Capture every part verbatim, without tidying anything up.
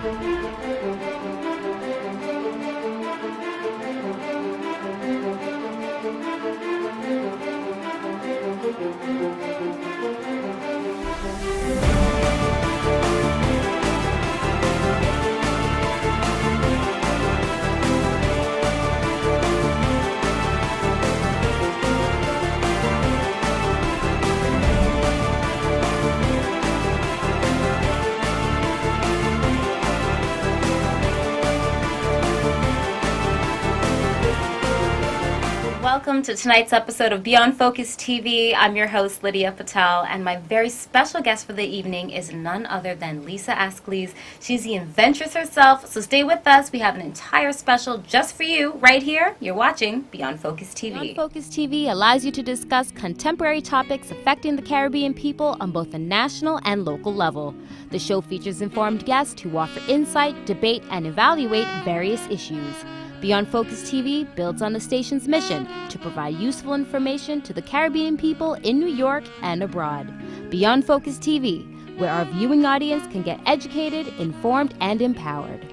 Welcome to tonight's episode of Beyond Focus T V. I'm your host, Lydia Patel, and my very special guest for the evening is none other than Lisa Ascolese. She's the inventress herself, so stay with us. We have an entire special just for you right here. You're watching Beyond Focus T V. Beyond Focus T V allows you to discuss contemporary topics affecting the Caribbean people on both a national and local level. The show features informed guests who offer insight, debate, and evaluate various issues. Beyond Focus T V builds on the station's mission to provide useful information to the Caribbean people in New York and abroad. Beyond Focus T V, where our viewing audience can get educated, informed, and empowered.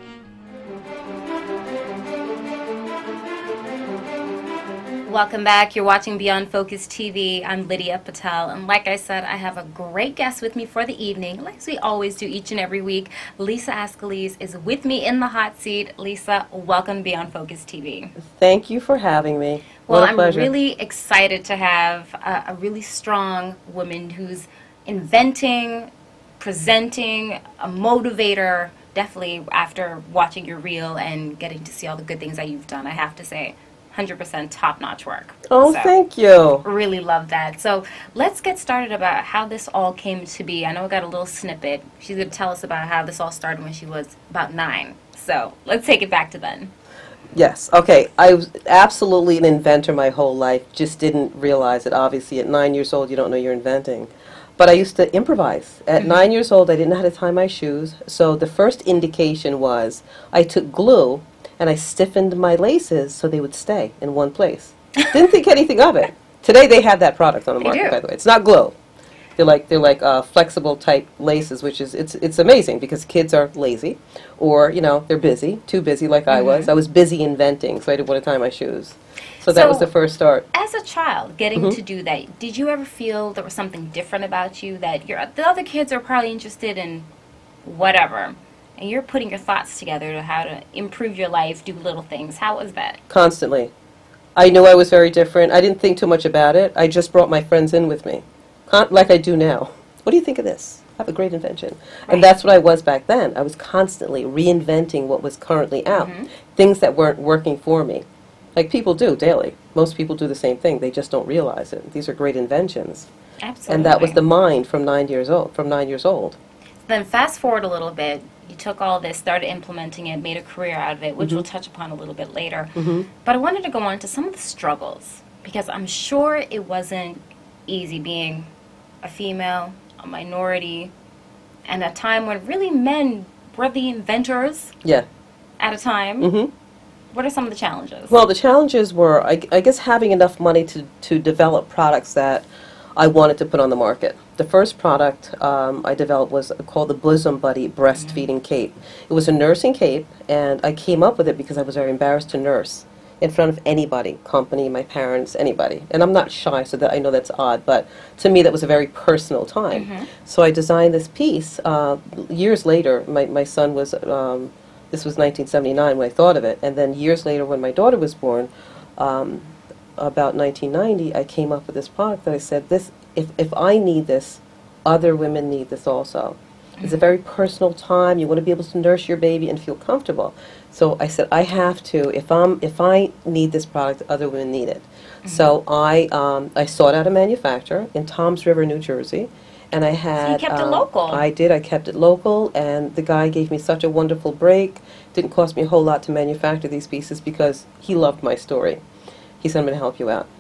Welcome back. You're watching Beyond Focus T V. I'm Lydia Patel, and like I said, I have a great guest with me for the evening, like we always do each and every week. Lisa Ascolese is with me in the hot seat. Lisa, welcome to Beyond Focus T V. Thank you for having me. Well, what a I'm pleasure. really excited to have a, a really strong woman who's inventing, presenting, a motivator. Definitely after watching your reel and getting to see all the good things that you've done, I have to say, one hundred percent top-notch work. Oh, so, thank you. Really love that. So let's get started about how this all came to be. I know I got a little snippet. She's going to tell us about how this all started when she was about nine. So let's take it back to then. Yes. Okay. I was absolutely an inventor my whole life. Just didn't realize it. Obviously, at nine years old, you don't know you're inventing. But I used to improvise. At mm-hmm. nine years old, I didn't know how to tie my shoes. So the first indication was I took glue and I stiffened my laces so they would stay in one place. Didn't think anything of it. Today they have that product on the market, by the way. It's not glue. They're like they're like uh, flexible type laces, which is it's it's amazing because kids are lazy, or you know they're busy, too busy like mm-hmm. I was. I was busy inventing, so I didn't want to tie my shoes. So that so was the first start. As a child, getting mm-hmm. to do that, did you ever feel there was something different about you that your the other kids are probably interested in whatever? And you're putting your thoughts together to how to improve your life, do little things. How was that? Constantly. I knew I was very different. I didn't think too much about it. I just brought my friends in with me, like I do now. What do you think of this? I have a great invention. Right. And that's what I was back then. I was constantly reinventing what was currently out, mm-hmm. things that weren't working for me, like people do daily. Most people do the same thing. They just don't realize it. These are great inventions. Absolutely. And that was the mind from nine years old. From nine years old. Then fast forward a little bit. You took all this, started implementing it, made a career out of it, which mm-hmm. we'll touch upon a little bit later. Mm-hmm. But I wanted to go on to some of the struggles, because I'm sure it wasn't easy being a female, a minority, and a time when really men were the inventors yeah. at a time. Mm-hmm. What are some of the challenges? Well, the challenges were, I, I guess, having enough money to, to develop products that I wanted to put on the market. The first product um, I developed was called the Bosom Buddy Breastfeeding mm-hmm. Cape. It was a nursing cape, and I came up with it because I was very embarrassed to nurse in front of anybody, company, my parents, anybody. And I'm not shy, so that I know that's odd, but to me that was a very personal time. Mm-hmm. So I designed this piece. Uh, years later, my, my son was, um, this was nineteen seventy-nine when I thought of it, and then years later when my daughter was born, um, about nineteen ninety, I came up with this product that I said, "This, if, if I need this, other women need this also." Mm-hmm. It's a very personal time. You want to be able to nurse your baby and feel comfortable. So I said, I have to, if I'm, if I need this product, other women need it. Mm-hmm. So I, um, I sought out a manufacturer in Toms River, New Jersey, and I had. So you kept um, it local. I did. I kept it local, and the guy gave me such a wonderful break. Didn't cost me a whole lot to manufacture these pieces because he loved my story. He said, "I'm going to help you out."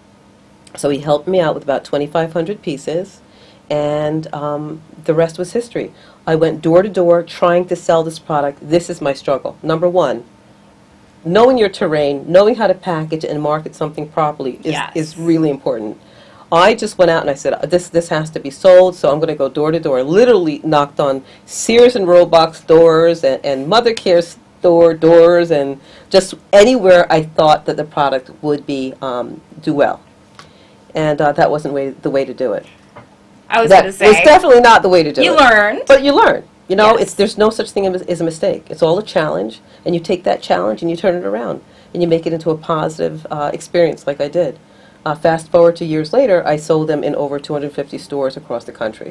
So he helped me out with about twenty-five hundred pieces, and um, the rest was history. I went door to door trying to sell this product. This is my struggle. Number one, knowing your terrain, knowing how to package and market something properly is, yes. is really important. I just went out and I said, this this has to be sold, so I'm going to go door to door. Literally knocked on Sears and Roebuck's doors and, and Mother Care store doors and just anywhere I thought that the product would be um, do well. And uh, that wasn't way, the way to do it. I was that going to say. It's definitely not the way to do you it. You learned. But you learn. You know, Yes. it's there's no such thing as, as a mistake. It's all a challenge, and you take that challenge and you turn it around, and you make it into a positive uh, experience like I did. Uh, fast forward to years later, I sold them in over two hundred fifty stores across the country.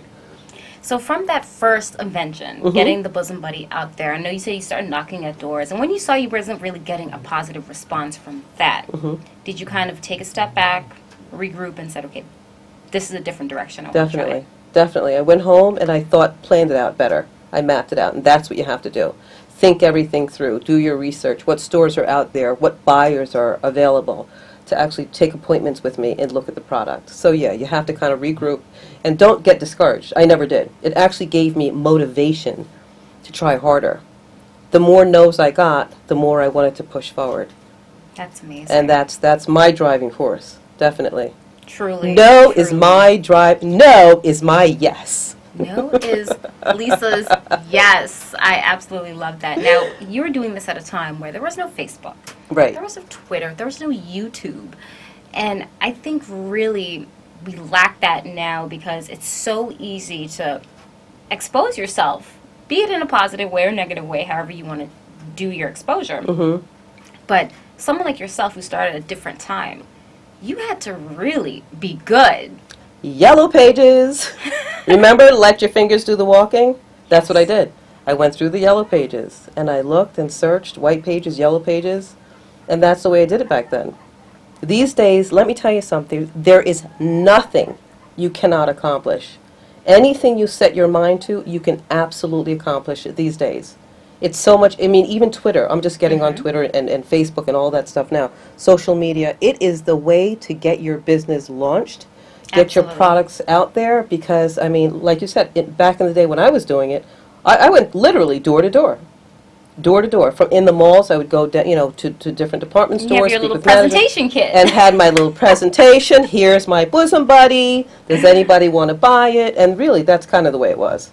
So from that first invention, Mhm. getting the Bosom Buddy out there, I know you said you started knocking at doors, and when you saw you wasn't really getting a positive response from that, Mhm. did you kind of take a step back, regroup, and said, okay, this is a different direction I want to Definitely, try? definitely. I went home and I thought, planned it out better. I mapped it out, and that's what you have to do. Think everything through. Do your research. What stores are out there? What buyers are available to actually take appointments with me and look at the product? So yeah, you have to kind of regroup, and don't get discouraged. I never did. It actually gave me motivation to try harder. The more no's I got, the more I wanted to push forward. That's amazing. And that's that's my driving force, definitely. Truly. No truly. is my drive. No is my yes. No is Lisa's yes. I absolutely love that. Now, you were doing this at a time where there was no Facebook. Right. There was no Twitter. There was no YouTube. And I think really we lack that now because it's so easy to expose yourself, be it in a positive way or negative way, however you want to do your exposure. Mm-hmm. But someone like yourself who started at a different time, you had to really be good. Yellow pages. Remember, let your fingers do the walking? That's what I did. I went through the yellow pages, and I looked and searched white pages, yellow pages, and that's the way I did it back then. These days, let me tell you something, there is nothing you cannot accomplish. Anything you set your mind to, you can absolutely accomplish it these days. It's so much, I mean, even Twitter, I'm just getting Mm-hmm. on Twitter and, and Facebook and all that stuff now. Social media, it is the way to get your business launched, get Absolutely. your products out there, because, I mean, like you said, it, back in the day when I was doing it, I, I went literally door to door. Door to door. From in the malls, I would go, da- you know, to, to different department You stores. have your speak little with managers, presentation kit. and had my little presentation. Here's my bosom buddy. Does anybody want to buy it? And really, that's kind of the way it was.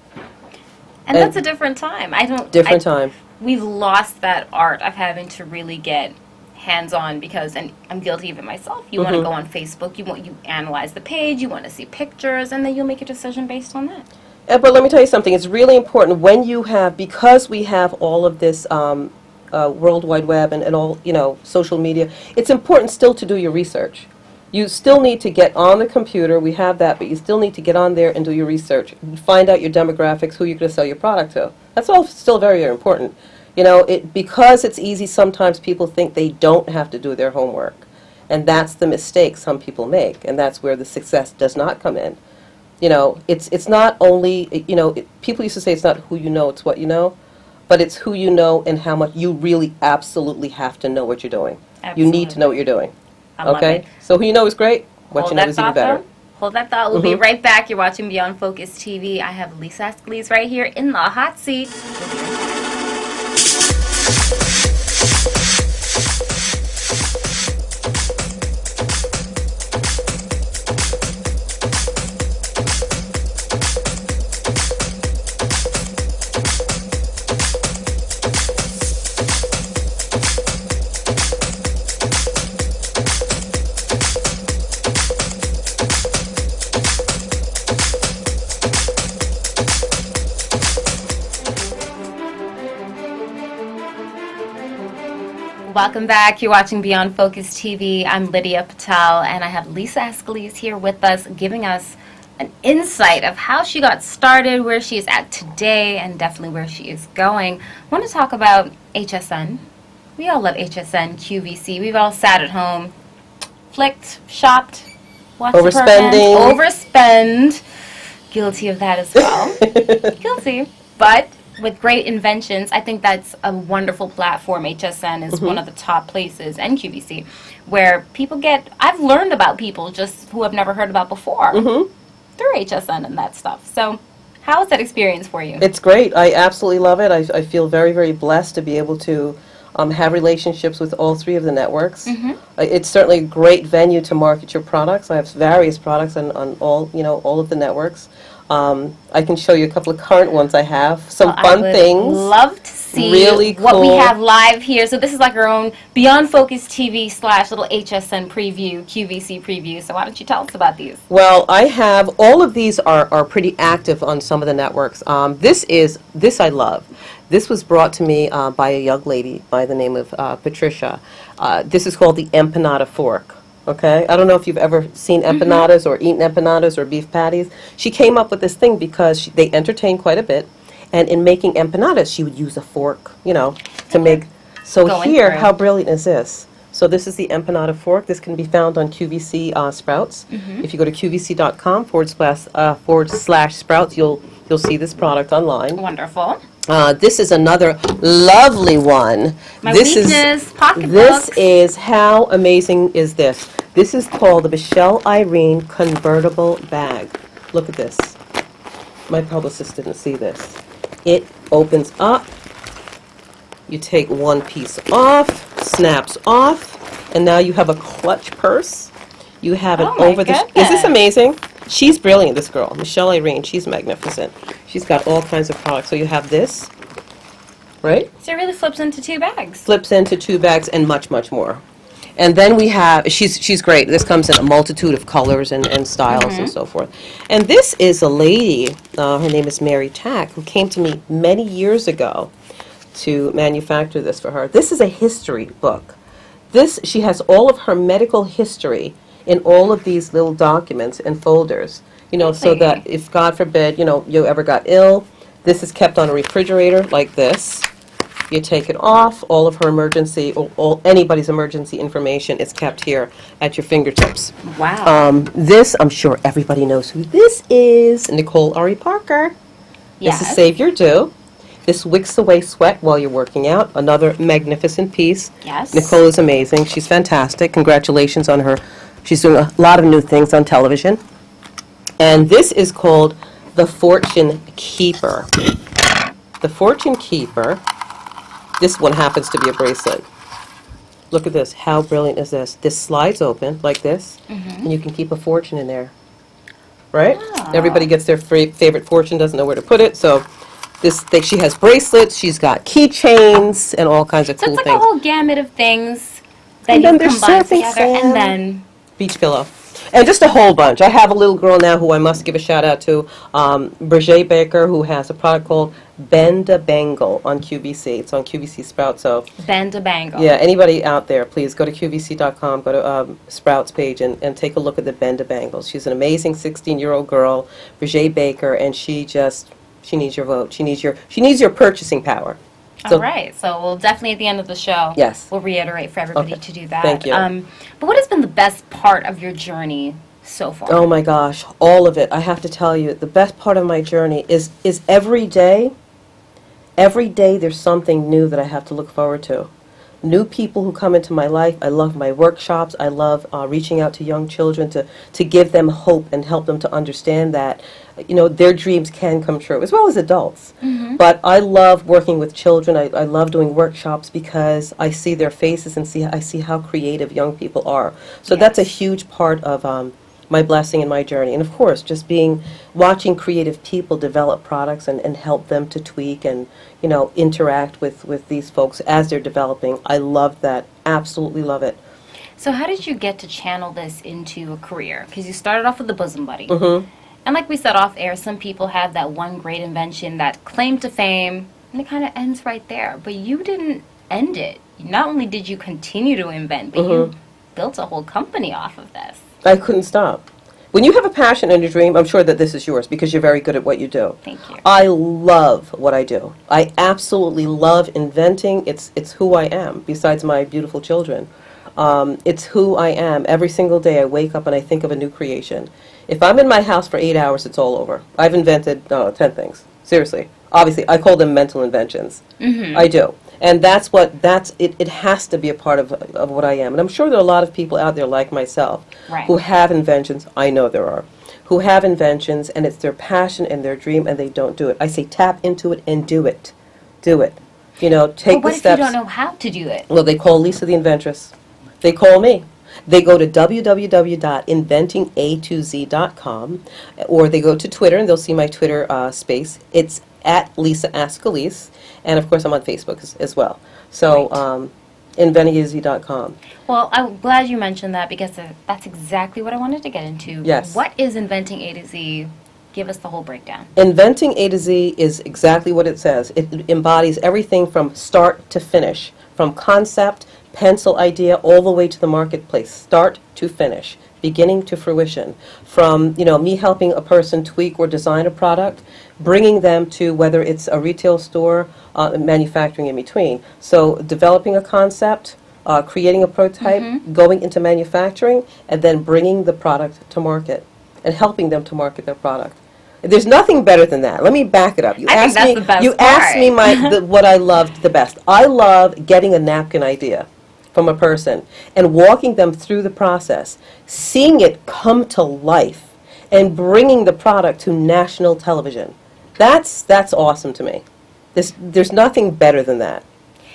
And and that's a different time. I don't. Different I, time. We've lost that art of having to really get hands-on because, and I'm guilty of it myself. You want to Mhm. go on Facebook. You want you analyze the page. You want to see pictures, and then you'll make a decision based on that. Uh, But let me tell you something. It's really important when you have, because we have all of this um, uh, World Wide Web and, and all, you know, social media, it's important still to do your research. You still need to get on the computer. We have that, but you still need to get on there and do your research. Find out your demographics, who you're going to sell your product to. That's all still very, very important. You know, it because it's easy, sometimes people think they don't have to do their homework. And that's the mistake some people make, and that's where the success does not come in. You know, it's it's not only, you know, it, people used to say it's not who you know, it's what you know, but it's who you know and how much you really absolutely have to know what you're doing. You need to know what you're doing. I love Okay? it. So who you know is great, what Hold you know that is even thought, better. though. Hold that thought. We'll be Mhm. right back. You're watching Beyond Focus T V. I have Lisa Ascolese right here in the hot seat. We'll be right back. Welcome back. You're watching Beyond Focus T V. I'm Lydia Patel, and I have Lisa Ascolese here with us, giving us an insight of how she got started, where she is at today, and definitely where she is going. I want to talk about H S N. We all love H S N, Q V C. We've all sat at home, flicked, shopped, watched Overspending. overspend. Guilty of that as well. Guilty. But with great inventions, I think that's a wonderful platform. H S N is Mm-hmm. one of the top places, and Q V C, where people get, I've learned about people just who I've never heard about before Mm-hmm. through H S N and that stuff. So how was that experience for you? It's great. I absolutely love it. I, I feel very, very blessed to be able to um, have relationships with all three of the networks. Mm-hmm. Uh, It's certainly a great venue to market your products. I have various products on, on all, you know, all of the networks. Um, I can show you a couple of current ones I have. Some Well, fun I would things. love to see Really what we cool. have live here. So this is like our own Beyond Focus T V slash little H S N preview, Q V C preview. So why don't you tell us about these? Well, I have, all of these are, are pretty active on some of the networks. Um, this is, this I love. This was brought to me uh, by a young lady by the name of uh, Patricia. Uh, this is called the empanada fork. Okay, I don't know if you've ever seen empanadas or eaten empanadas or beef patties. She came up with this thing because she, they entertain quite a bit, and in making empanadas, she would use a fork, you know, to make. So Going here, through. how brilliant is this? So this is the empanada fork. This can be found on Q V C uh, Sprouts. If you go to Q V C dot com forward slash uh, forward slash Sprouts, you'll you'll see this product online. Wonderful. Uh, this is another lovely one. My this weakness, is pocketbooks. this is how amazing is this? This is called the Michelle Irene convertible bag. Look at this. My publicist didn't see this. It opens up. You take one piece off, snaps off, and now you have a clutch purse. You have it Oh my over the. Is goodness. this amazing? She's brilliant, this girl, Michelle Irene. She's magnificent. She's got all kinds of products. So you have this, right? So it really flips into two bags. Flips into two bags and much, much more. And then we have, she's she's great. This comes in a multitude of colors and, and styles and so forth. And this is a lady, uh, her name is Mary Tack, who came to me many years ago to manufacture this for her. This is a history book. This, she has all of her medical history in all of these little documents and folders, you know, so Really? that if, God forbid, you know, you ever got ill, this is kept on a refrigerator like this. You take it off, all of her emergency, all, all anybody's emergency information is kept here at your fingertips. Wow. Um, this, I'm sure everybody knows who this is, Nicole Ari Parker. Yes. This is Save Your Do. This wicks away sweat while you're working out. Another magnificent piece. Yes. Nicole is amazing. She's fantastic. Congratulations on her. She's doing a lot of new things on television. And this is called the Fortune Keeper. The Fortune Keeper. This one happens to be a bracelet. Look at this. How brilliant is this? This slides open like this, and you can keep a fortune in there. Right? Ah. Everybody gets their fra- favorite fortune, doesn't know where to put it, so this thing, she has bracelets, she's got keychains, and all kinds of So cool it's like things. a whole gamut of things that And you then there's combine surfing together, sand. and then Beach pillow. And just a whole bunch. I have a little girl now who I must give a shout out to, um, Brigitte Baker, who has a product called Bend a Bangle on Q V C. It's on Q V C Sprout, so bend a bangle. yeah, anybody out there, please go to Q V C dot com, go to um, Sprouts page, and, and take a look at the Bend a Bangles. She's an amazing sixteen-year-old girl, Brigitte Baker, and she just, she needs your vote. She needs your, she needs your purchasing power. So- All right, so we'll definitely at the end of the show, Yes. we'll reiterate for everybody Okay. to do that. Thank you. Um, but what has been the best part of your journey so far? Oh my gosh, all of it. I have to tell you, the best part of my journey is is every day. Every day there's something new that I have to look forward to. New people who come into my life. I love my workshops. I love uh, reaching out to young children to, to give them hope and help them to understand that, you know, their dreams can come true, as well as adults. Mm-hmm. But I love working with children. I, I love doing workshops because I see their faces and see I see how creative young people are. So that's a Yes. huge part of um, my blessing and my journey. And of course, just being, watching creative people develop products and, and help them to tweak and, you know, interact with, with these folks as they're developing. I love that. Absolutely love it. So how did you get to channel this into a career? Because you started off with the bosom buddy. Mm-hmm. And like we said off air, some people have that one great invention, that claim to fame, and it kind of ends right there. But you didn't end it. Not only did you continue to invent, but you built a whole company off of this. I couldn't stop. When you have a passion and a dream, I'm sure that this is yours because you're very good at what you do. Thank you. I love what I do. I absolutely love inventing. It's it's who I am, besides my beautiful children. Um, it's who I am. Every single day I wake up and I think of a new creation. If I'm in my house for eight hours, it's all over. I've invented oh, ten things. Seriously. Obviously, I call them mental inventions. Mm-hmm. I do. And that's what, that's, it, it has to be a part of, of what I am. And I'm sure there are a lot of people out there like myself Right. who have inventions. I know there are. Who have inventions, and it's their passion and their dream, and they don't do it. I say tap into it and do it. Do it. You know, take But what the if steps. you don't know how to do it? Well, they call Lisa the inventress. They call me. They go to w w w dot inventing a to z dot com, or they go to Twitter, and they'll see my Twitter uh, space. It's at Lisa Ascolese, and of course I'm on Facebook as, as well. So, Right. um, inventing A to Z dot com. Well, I'm glad you mentioned that because uh, that's exactly what I wanted to get into. Yes. What is Inventing A to Z? Give us the whole breakdown. Inventing A to Z is exactly what it says. It embodies everything from start to finish, from concept, pencil idea, all the way to the marketplace, start to finish, beginning to fruition. From, you know, me helping a person tweak or design a product, bringing them to whether it's a retail store, uh, manufacturing in between. So developing a concept, uh, creating a prototype, Mm-hmm. going into manufacturing, and then bringing the product to market and helping them to market their product. There's nothing better than that. Let me back it up. You I think asked that's me, the best you asked part. me my the, what I loved the best. I love getting a napkin idea from a person and walking them through the process, seeing it come to life, and bringing the product to national television. That's that's awesome to me. There's there's nothing better than that.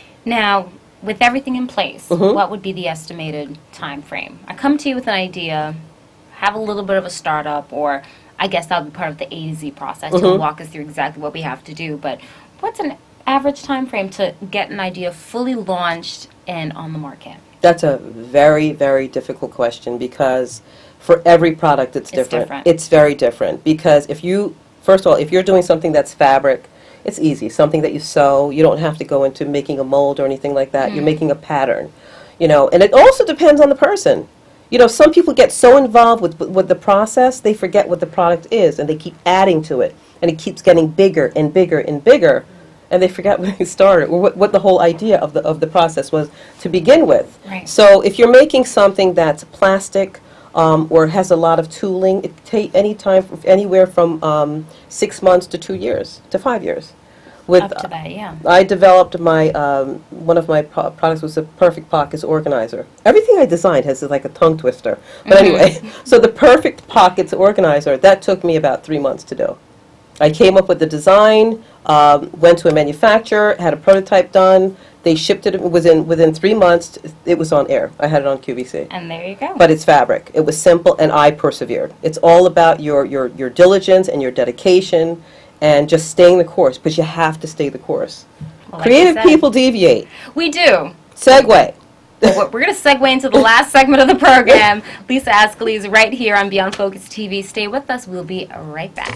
Now, with everything in place, Mhm. what would be the estimated time frame? I come to you with an idea, have a little bit of a startup, or I guess that would be part of the A to Z process. You'll Mhm. walk us through exactly what we have to do. But what's an average time frame to get an idea fully launched and on the market? That's a very, very difficult question because for every product it's It's different. different. It's very different because if you, first of all, if you're doing something that's fabric, it's easy. Something that you sew, you don't have to go into making a mold or anything like that. You're Mm. making a pattern, you know, and it also depends on the person. You know, some people get so involved with, with the process, they forget what the product is, and they keep adding to it, and it keeps getting bigger and bigger and bigger, and they forget where they started, or what, what the whole idea of the, of the process was to begin with. Right. So if you're making something that's plastic um, or has a lot of tooling, it take any time, anywhere from um, six months to two years, to five years. With, Up to that, yeah. I developed my, um, one of my pro products was a Perfect Pockets Organizer. Everything I designed has like a tongue twister. But Mhm. anyway, so the Perfect Pockets Organizer, that took me about three months to do. I came up with the design, um, went to a manufacturer, had a prototype done. They shipped it within, within three months. It was on air. I had it on Q V C. And there you go. But it's fabric. It was simple, and I persevered. It's all about your, your, your diligence and your dedication and just staying the course, but you have to stay the course. Well, like you Creative said, people deviate. we do. Segue. Well, we're we're going to segue into the last segment of the program. Lisa Ascolese right here on Beyond Focus T V. Stay with us. We'll be right back.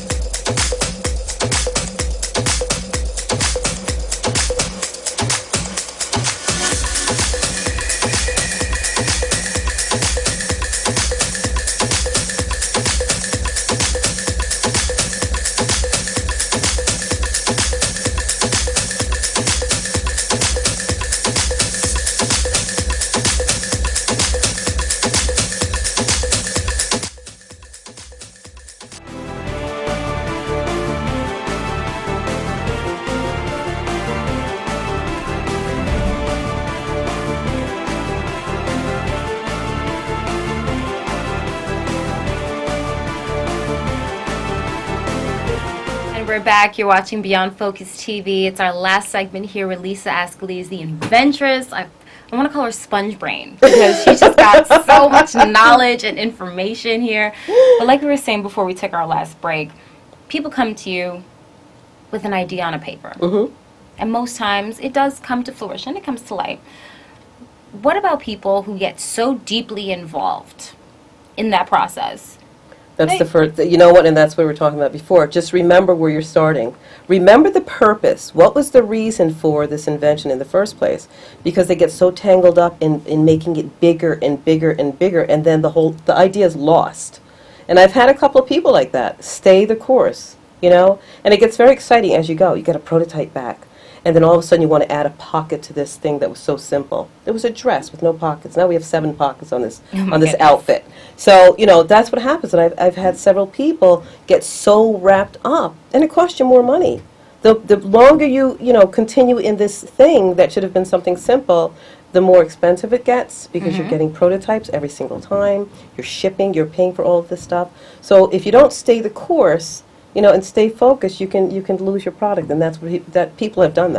We're back. You're watching Beyond Focus T V. It's our last segment here with Lisa Ascolese, the inventress. I, I want to call her Sponge Brain because she's just got so much knowledge and information here. But like we were saying before we took our last break, people come to you with an idea on a paper. Mm-hmm. And most times it does come to fruition. It comes to light. What about people who get so deeply involved in that process? That's Right. the first, you know what, and that's what we were talking about before. Just remember where you're starting. Remember the purpose. What was the reason for this invention in the first place? Because they get so tangled up in, in making it bigger and bigger and bigger, and then the whole, the idea is lost. And I've had a couple of people like that. Stay the course, you know? And it gets very exciting as you go. You get a prototype back. And then all of a sudden you want to add a pocket to this thing that was so simple. It was a dress with no pockets. Now we have seven pockets on this Oh my on this goodness. outfit. So, you know, that's what happens. And I've, I've had several people get so wrapped up, and it costs you more money. The, the longer you, you know, continue in this thing that should have been something simple, the more expensive it gets because Mhm. you're getting prototypes every single time. You're shipping, you're paying for all of this stuff. So if you don't stay the course, you know, and stay focused, you can you can lose your product, and that's what he, that people have done that.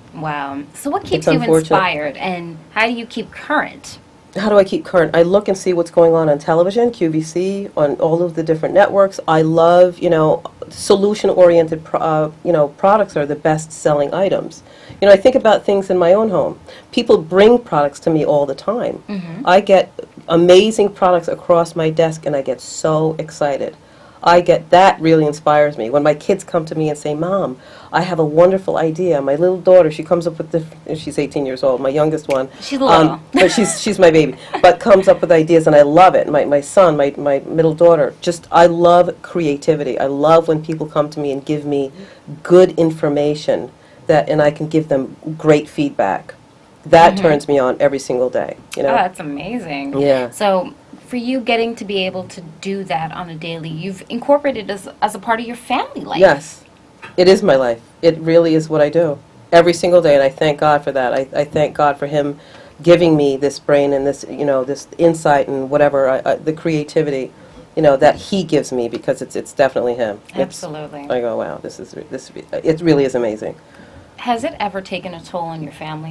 Wow. So what keeps It's you unfortunate. inspired, and how do you keep current? How do I keep current? I look and see what's going on on television, Q V C, on all of the different networks. I love, you know, solution-oriented, pro- uh, you know, products are the best-selling items. You know, I think about things in my own home. People bring products to me all the time. Mm-hmm. I get amazing products across my desk, and I get so excited. I get, that really inspires me. When my kids come to me and say, Mom, I have a wonderful idea. My little daughter, she comes up with the, she's eighteen years old, my youngest one. She's little. Um, but she's, she's my baby. But comes up with ideas, and I love it. My, my son, my, my middle daughter, just, I love creativity. I love when people come to me and give me good information, that, and I can give them great feedback. That Mm-hmm. turns me on every single day, you know? Oh, that's amazing. Yeah. So for you getting to be able to do that on a daily, you've incorporated as, as a part of your family life. Yes. It is my life. It really is what I do every single day, and I thank God for that. I, I thank God for Him giving me this brain and this, you know, this insight and whatever, I, I, the creativity, you know, that He gives me, because it's it's definitely Him. It's- Absolutely. I go, wow, this is, this, it really is amazing. Has it ever taken a toll on your family?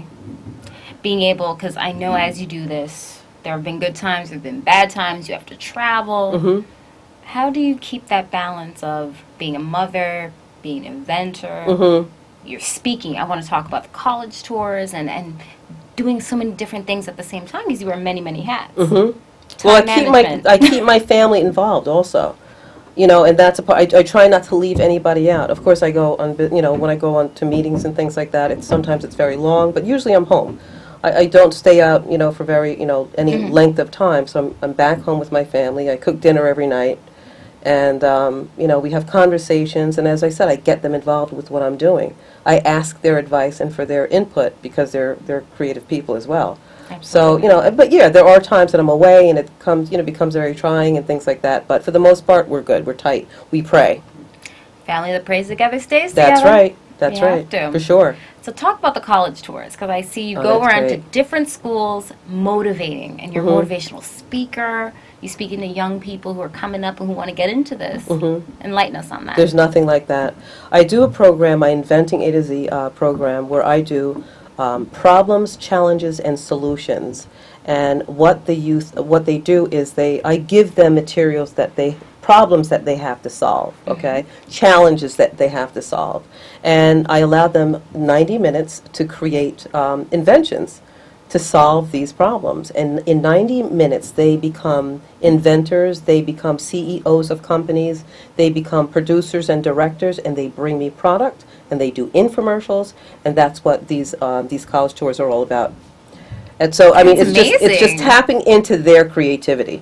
Being able, because I know as you do this, there have been good times, there have been bad times, you have to travel. Mm-hmm. How do you keep that balance of being a mother, being an inventor, Mm-hmm. you're speaking? I want to talk about the college tours and, and doing so many different things at the same time, because you wear many, many hats. Mm-hmm. Time Well, I keep my management. I keep my family involved also, you know, and that's a part. I, I try not to leave anybody out. Of course, I go on, bu- you know, when I go on to meetings and things like that. It's sometimes it's very long, but usually I'm home. I, I don't stay out, you know, for very, you know, any Mhm. length of time. So I'm I'm back home with my family. I cook dinner every night, and um, you know, we have conversations. And as I said, I get them involved with what I'm doing. I ask their advice and for their input, because they're they're creative people as well. So, Absolutely. you know, but yeah, there are times that I'm away and it comes, you know, becomes very trying and things like that. But for the most part, we're good. We're tight. We pray. Family that prays together stays That's together. right. That's You have right. to. For sure. So talk about the college tours, because I see you Oh, go that's around to great. different schools motivating, and you're a Mhm. motivational speaker. You're speaking to young people who are coming up and who want to get into this. Mhm. Enlighten us on that. There's nothing like that. I do a program, my Inventing A to Z uh, program, where I do um, problems, challenges, and solutions. And what the youth, what they do is they, I give them materials that they, problems that they have to solve, okay? Challenges that they have to solve. And I allow them ninety minutes to create um, inventions to solve these problems. And in ninety minutes, they become inventors, they become C E Os of companies, they become producers and directors, and they bring me product, and they do infomercials, and that's what these um, these college tours are all about. And so, I mean, That's it's just it's just amazing. tapping into their creativity,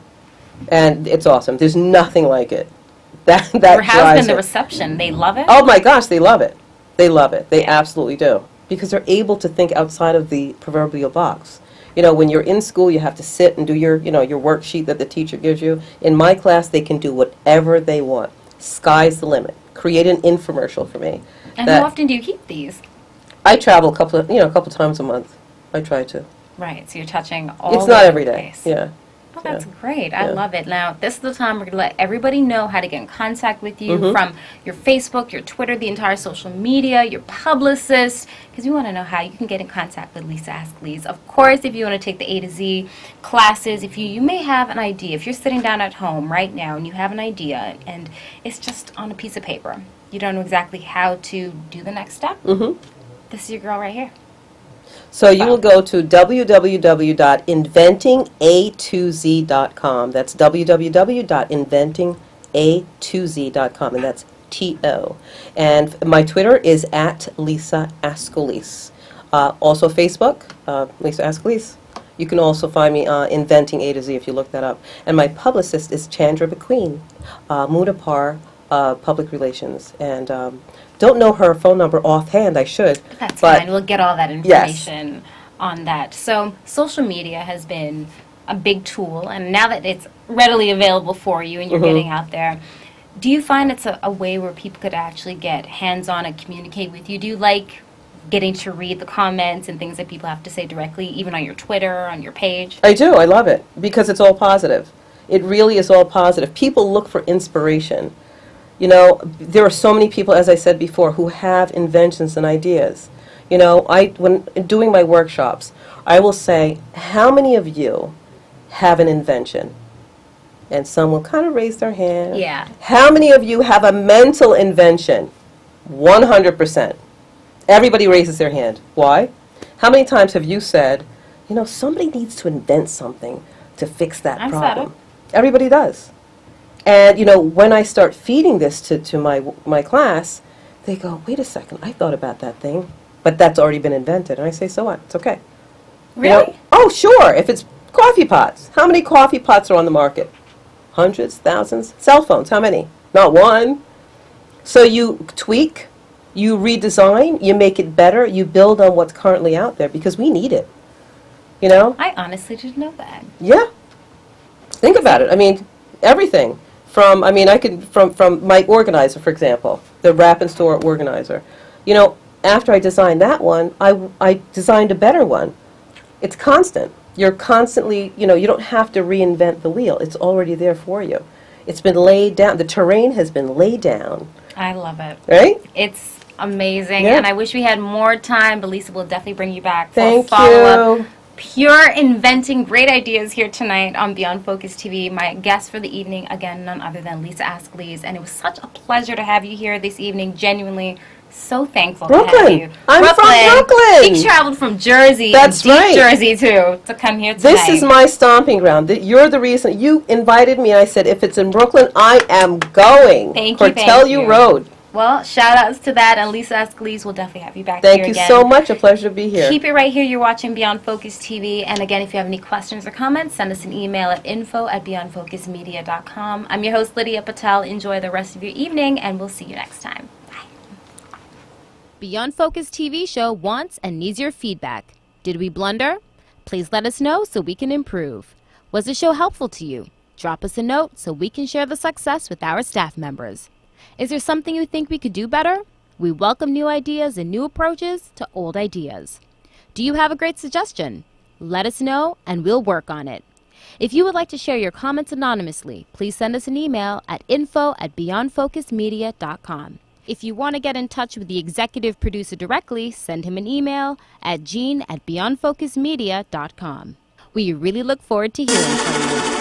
and it's awesome. There's nothing like it. That that How's drives been the it. reception? They love it? Oh my gosh, they love it. They love it. They Yeah. absolutely do. Because they're able to think outside of the proverbial box. You know, when you're in school, you have to sit and do your, you know, your worksheet that the teacher gives you. In my class, they can do whatever they want. Sky's the limit. Create an infomercial for me. And that- how often do you keep these? I travel a couple of, you know, a couple times a month. I try to. Right, so you're touching all It's over not the every day. place. Yeah. Oh, that's Yeah. great. I Yeah. love it. Now, this is the time we're going to let everybody know how to get in contact with you Mhm. from your Facebook, your Twitter, the entire social media, your publicist, because we want to know how you can get in contact with Lisa Ascolese. Of course, if you want to take the A to Z classes, if you, you may have an idea, if you're sitting down at home right now and you have an idea and it's just on a piece of paper, you don't know exactly how to do the next step, Mm-hmm. this is your girl right here. So you will go to w w w dot inventing a to z dot com. That's w w w dot inventing a to z dot com, and that's T O. And my Twitter is at Lisa Ascolese. Uh, also Facebook, uh, Lisa Ascolese. You can also find me uh, Inventing A to Z if you look that up. And my publicist is Chandra McQueen, uh, Mudapar uh, Public Relations. And um, don't know her phone number offhand. I should. That's but fine. We'll get all that information on that. So social media has been a big tool, and now that it's readily available for you and you're Mhm. getting out there, do you find it's a, a way where people could actually get hands-on and communicate with you? Do you like getting to read the comments and things that people have to say directly, even on your Twitter, on your page? I do. I love it because it's all positive. It really is all positive. People look for inspiration. You know, there are so many people, as I said before, who have inventions and ideas. You know, I when doing my workshops, I will say, how many of you have an invention? And some will kind of raise their hand. Yeah. How many of you have a mental invention? one hundred percent. Everybody raises their hand. Why? How many times have you said, you know, somebody needs to invent something to fix that I've problem? said it. Everybody does. And, you know, when I start feeding this to, to my, my class, they go, wait a second, I thought about that thing, but that's already been invented. And I say, so what? It's okay. Really? You know, oh, sure, if it's coffee pots. How many coffee pots are on the market? Hundreds, thousands? Cell phones, how many? Not one. So you tweak, you redesign, you make it better, you build on what's currently out there because we need it. You know? I honestly didn't know that. Yeah. Think about it. I mean, everything. From, I mean, I could, from, from my organizer, for example, the wrap and store organizer. You know, after I designed that one, I, I designed a better one. It's constant. You're constantly, you know, you don't have to reinvent the wheel. It's already there for you. It's been laid down. The terrain has been laid down. I love it. Right? It's amazing. Yeah. And I wish we had more time, but Lisa will definitely bring you back for Thank a follow-up. you. Pure inventing great ideas here tonight on Beyond Focus T V. My guest for the evening, again, none other than Lisa Ascolese. And it was such a pleasure to have you here this evening. Genuinely so thankful Brooklyn. to have you. I'm from Brooklyn. She traveled from Jersey, That's deep right. Jersey, too, to come here tonight. This is my stomping ground. Th- You're the reason. You invited me, and I said, if it's in Brooklyn, I am going. Thank you, Cortellia thank you. Road. Well, shout outs to that, and Lisa Ascolese will definitely have you back Thank here you again. so much. A pleasure to be here. Keep it right here. You're watching Beyond Focus T V. And again, if you have any questions or comments, send us an email at info at beyond focus media dot com. I'm your host, Lydia Patel. Enjoy the rest of your evening, and we'll see you next time. Bye. Beyond Focus T V show wants and needs your feedback. Did we blunder? Please let us know so we can improve. Was the show helpful to you? Drop us a note so we can share the success with our staff members. Is there something you think we could do better? We welcome new ideas and new approaches to old ideas. Do you have a great suggestion? Let us know and we'll work on it. If you would like to share your comments anonymously, please send us an email at info at beyond focus media dot com. If you want to get in touch with the executive producer directly, send him an email at gene at beyond focus media dot com. We really look forward to hearing from you.